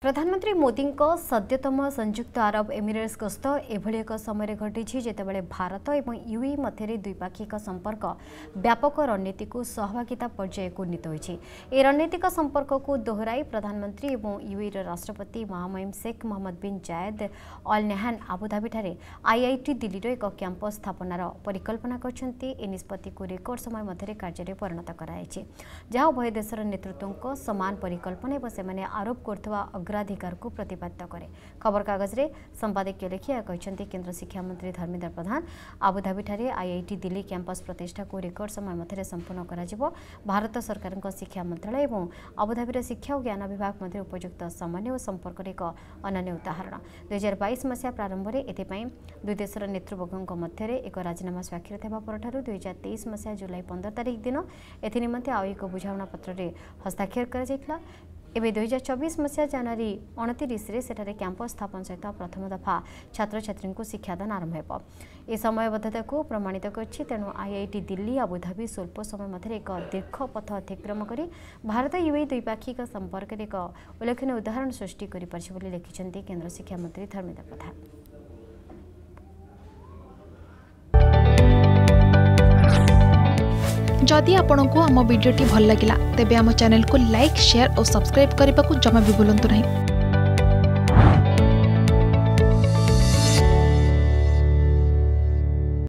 प्रधानमंत्री मोदी सद्यतम संयुक्त Arab Emirates गस्त एभली एक समय घटी जितेबाला भारत और यूए मध्य द्विपाक्षिक संपर्क व्यापक रणनीति को सहभागिता पर्याय को उन्नीत होती। यह रणनीतिक संपर्क को दोहराई प्रधानमंत्री और यूए राष्ट्रपति महामहिम Sheikh Mohammed bin Zayed Al Nahyan Abu Dhabi IIT Delhi एक कैंपस स्थापनार परिकल्पना करछन्ती। ए निष्पत्ति को रेकर्ड समय मध्य कार्य परिणत कराई जहाँ उभय देशर नेतृत्व समान परिकल्पना और से आरोप करथवा अग्राधिकार को प्रतिपादित करे। खबर कागज रे संपादकीय लेखिया कहते केंद्र शिक्षा मंत्री Dharmendra Pradhan Abu Dhabi IIT Delhi campus प्रतिष्ठा को रेकर्ड समय मध्य संपन्न करा। भारत सरकार शिक्षा मंत्रालय और आबुधाबी शिक्षा और ज्ञान विभाग मध्य उपयुक्त समन्वय और संपर्क एक अनन्य उदाहरण। 2022 मसीहा प्रारंभ में एथिपाई दुई देशर नेतृवर्गों मध्य एक राजीनामा स्वाक्षरित होगा पर 2023 मसीहा जुलाई 15 तारिख दिन एनिमते आउ एक बुझाणा पत्र हस्ताक्षर कर एवं 2024 मसीहा जनवरी 29 से सेठारे कैंपस स्थापन सहित प्रथम दफा छात्र छात्री को शिक्षादान आरंभ हो। यह समयबद्धता को प्रमाणित करछि। तेणु आईआईटी दिल्ली आबुधाबी स्वल्प समय मध्य एक दीर्घ पथ अतिक्रम कर भारत यूए द्विपाक्षिक संपर्क एक उल्लेखनीय उदाहरण सृष्टि कर लिखिं केंद्र शिक्षा मंत्री धर्मेंद्र प्रधान। जदि आपंक आम भिडी भल लगा तेब आम चैनल को लाइक शेयर और सब्सक्राइब करने को जमा भी भूलु नहीं।